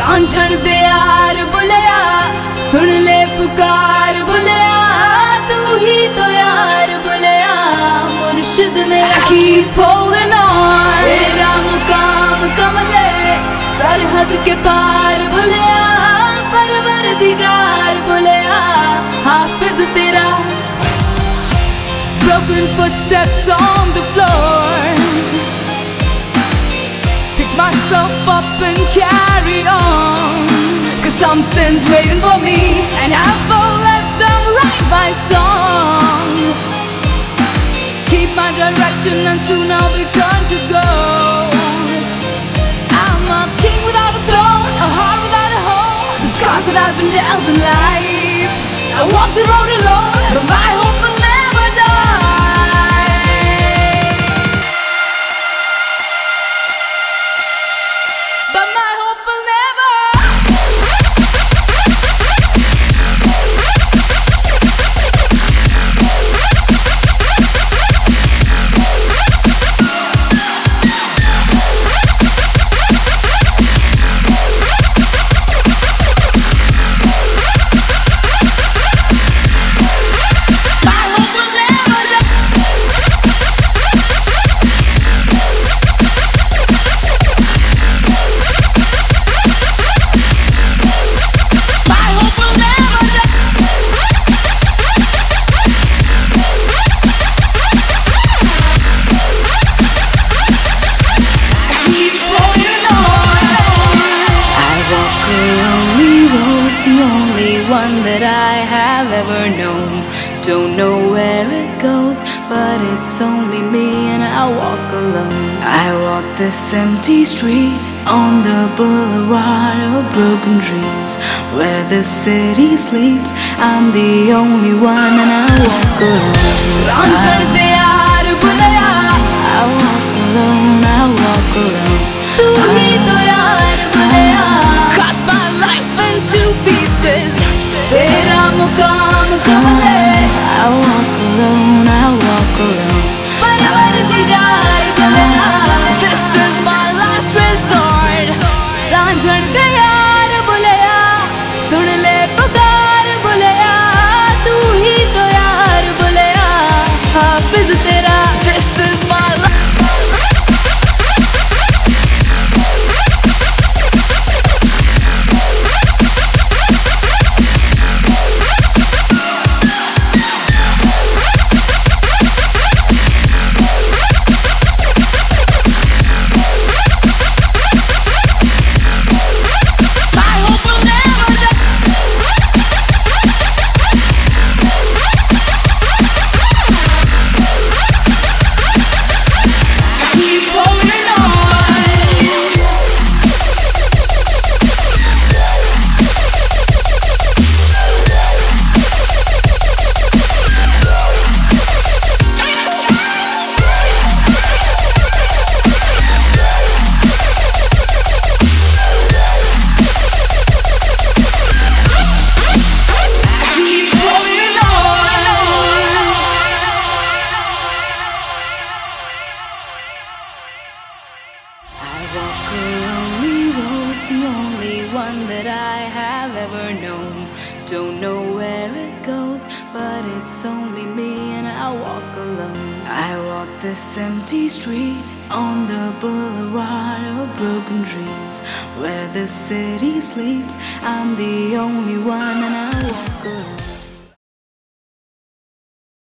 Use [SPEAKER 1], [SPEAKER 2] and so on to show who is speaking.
[SPEAKER 1] रांझण दे यार बुलया, सुन ले पुकार बुलया, तू ही तो यार बुलया, मुर्शिद मेरा। I keep holding on, तेरा मुकाम कमले, सरहद के पार बुलया, परवरदिगार बुलया, हाफिज तेरा। Broken footsteps on the floor, pick myself up and carry on, 'cause something's waiting for me, and I won't let them write my song. Keep my direction and soon I'll be turned to gold. I'm a king without a throne, a heart without a home, the scars that I've been dealt in life. I walk the road alone, but my hope will never die. But my hope will never. That I have ever known. Don't know where it goes, but it's only me and I walk alone. I walk this empty street on the boulevard of broken dreams, where the city sleeps. I'm the only one and I walk alone. Raanchad de yaar bulaya, I walk alone, I walk alone. Tu hi to yaar bulaya, cut my life into pieces. तेरा मुकाम कमले, I walk alone, I walk alone. परवरदिगार Bulleya, this is my last resort. रांझण दे यार बुलया, सुन ले पुकार बुलया, तू ही तो यार बुलया, हाफिज तेरा। This is my last. That I have ever known. Don't know where it goes, but it's only me and I walk alone. I walk this empty street on the boulevard of broken dreams, where the city sleeps. I'm the only one and I walk alone.